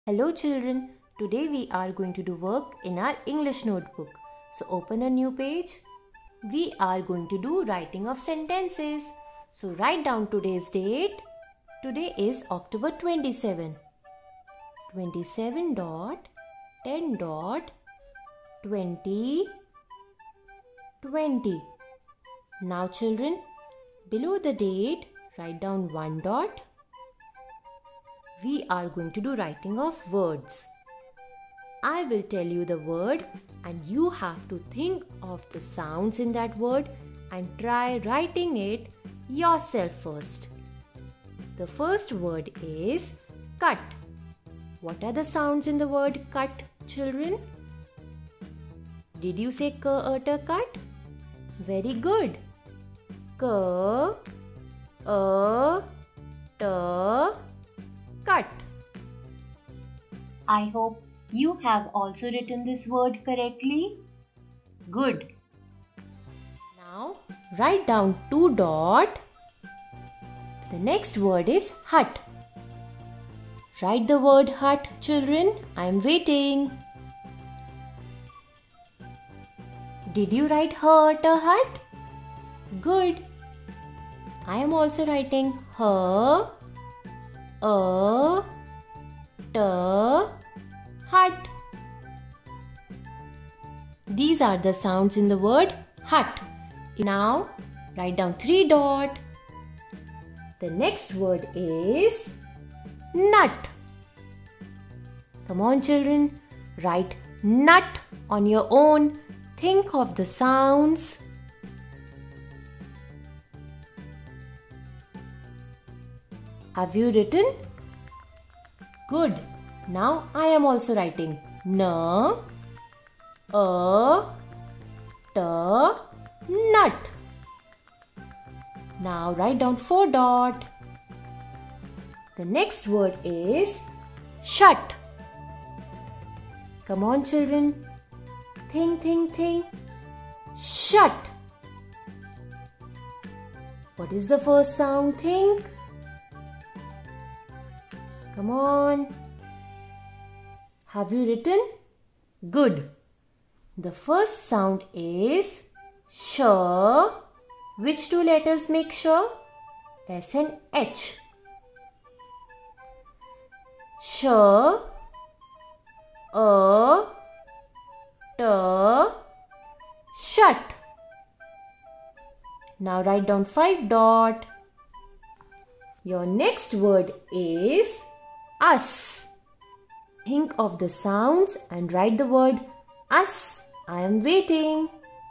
Hello children, today we are going to do work in our English notebook. So open a new page. We are going to do writing of sentences. So write down today's date. Today is October 27. 27 dot 10 dot 20 20. Now children, below the date write down 1 dot. We are going to do writing of words. I will tell you the word and you have to think of the sounds in that word and try writing it yourself first. The first word is cut. What are the sounds in the word cut, children? Did you say cut? Very good. K, a, t, cut. I hope you have also written this word correctly. Good. Now write down 2 dot. The next word is hut. Write the word hut, children. I am waiting. Did you write hut or hut? Good. I am also writing h, a, t, hut. These are the sounds in the word hut. Now write down 3 dot. The next word is nut. Come on children, write nut on your own. Think of the sounds. Have you written? Good. Now I am also writing n, a, t, nut. Now write down 4 dot. The next word is shut. Come on children. Think. Shut. What is the first sound? Think. Come on. Have you written? Good. The first sound is sh. Which 2 letters make sh? S and H. Sh, a, t, shut. Now write down 5 dot. Your next word is us. Think of the sounds and write the word us. I am waiting.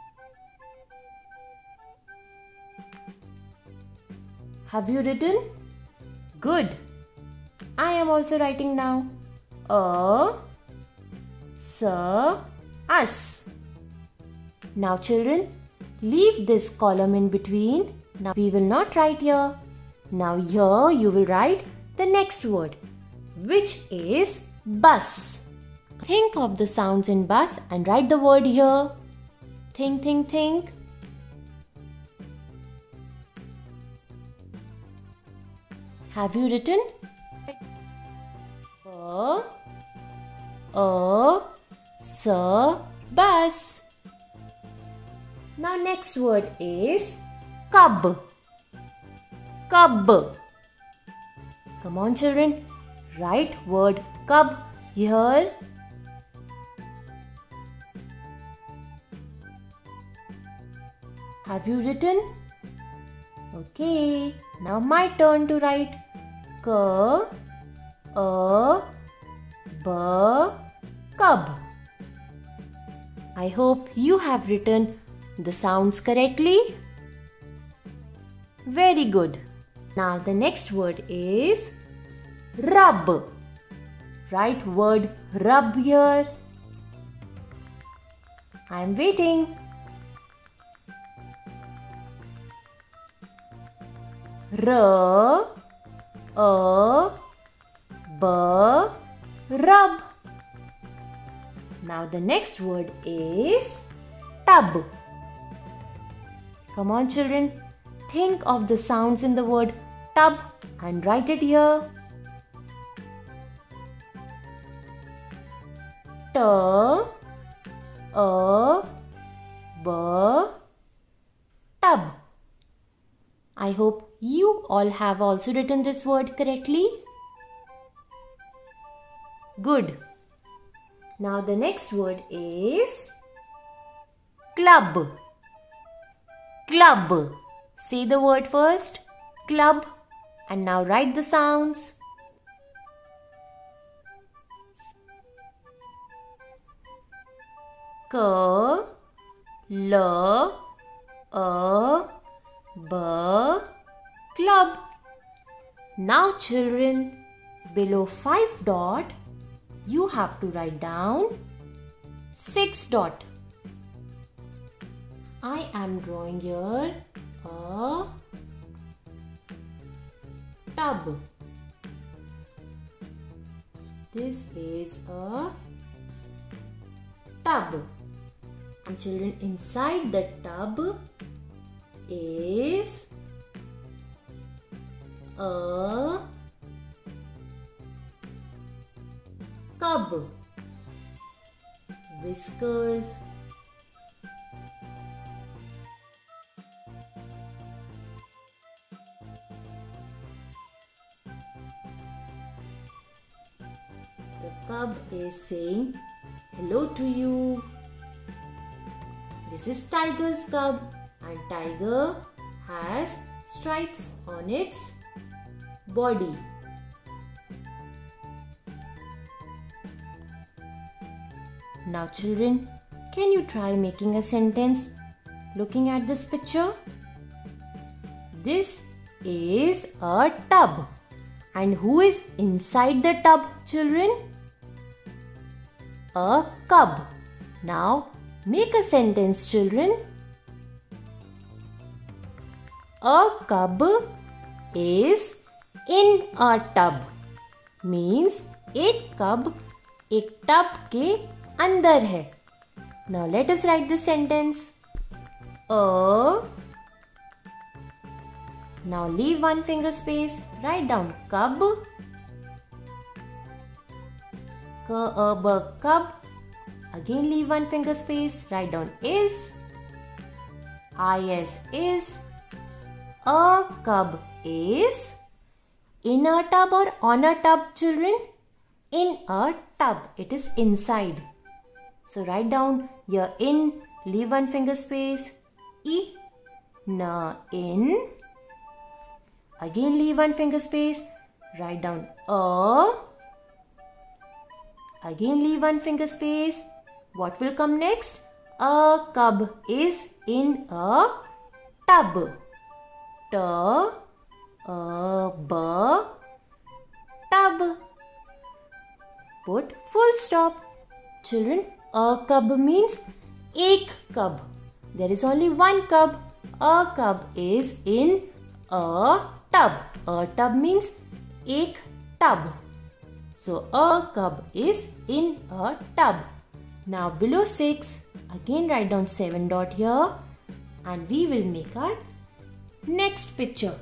Have you written? Good. I am also writing now. A, s, us. Now children, leave this column in between. Now we will not write here. Now here you will write the next word, which is bus. Think of the sounds in bus and write the word here. Think. Have you written? S, bus. Now next word is cub. Cub. Come on children, write word cub here. Have you written? Okay, now my turn to write k, a, b, cub. I hope you have written the sounds correctly. Very good. Now the next word is rub. Write word rub here. I am waiting. R, a, b, rub. Now the next word is tub. Come on children, think of the sounds in the word tub and write it here. T, A, B, tub. I hope you all have also written this word correctly. Good. Now the next word is club. Club. Say the word first. Club. And now write the sounds. K, L, A, B, club. Now children, below 5 dot, you have to write down 6 dot. I am drawing here a tub. This is a tub. And children, inside the tub is a cub. Whiskers. The cub is saying hello to you. This is tiger's cub, and tiger has stripes on its body. Now children, can you try making a sentence looking at this picture? This is a tub. And who is inside the tub, children? A cub. Now make a sentence, children. A cub is in a tub. Means एक cub एक tub के अंदर है. Now let us write this sentence. Now leave one finger space. Write down cub. Cub. Again leave one finger space. Write down is. Is. A cub is in a tub or on a tub, children? In a tub. It is inside. So write down your in. Leave one finger space. In. Again leave one finger space. Write down a. Again leave one finger space. What will come next? A cub is in a tub. Tub. Put full stop. Children, a cub means एक cub. There is only one cub. A cub is in a tub. A tub means एक tub. So a cub is in a tub. Now below 6, again write down 7 dot here, and we will make our next picture.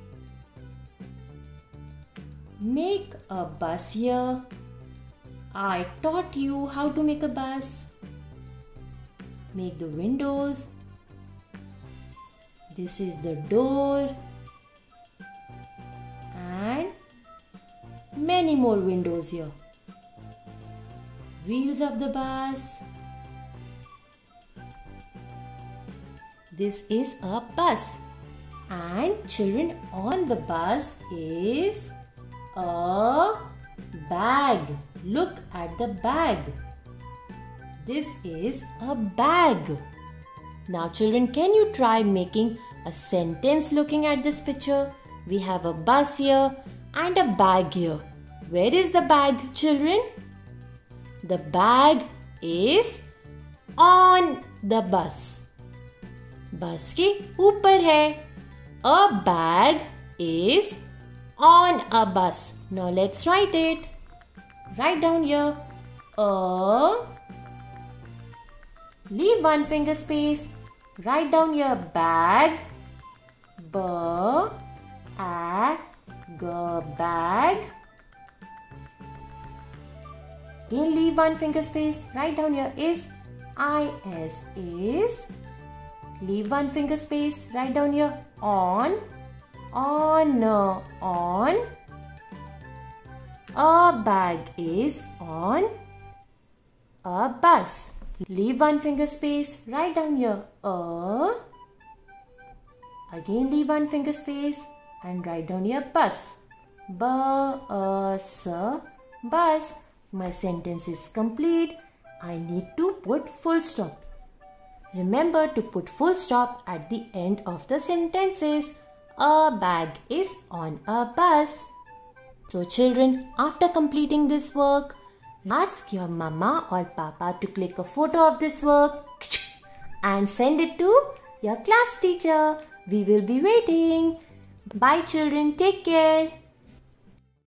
Make a bus here. I taught you how to make a bus. Make the windows. This is the door. And many more windows here. Wheels of the bus. This is a bus. And children, on the bus is a bag. Look at the bag. This is a bag. Now children, can you try making a sentence looking at this picture? We have a bus here and a bag here. Where is the bag, children? The bag is on the bus. बस के ऊपर है. A bag is on a bus. Now let's write it. Write down here. Leave one finger space. Write down your bag. Bag. Again leave one finger space. Write down here is. Is. Leave one finger space. Write down here on. On. A bag is on a bus. Leave one finger space. Write down here a. Again leave one finger space and write down here bus. Bus. My sentence is complete. I need to put full stop. Remember to put full stop at the end of the sentences. A bag is on a bus. So children, after completing this work, ask your mama or papa to click a photo of this work and send it to your class teacher. We will be waiting. Bye children, take care.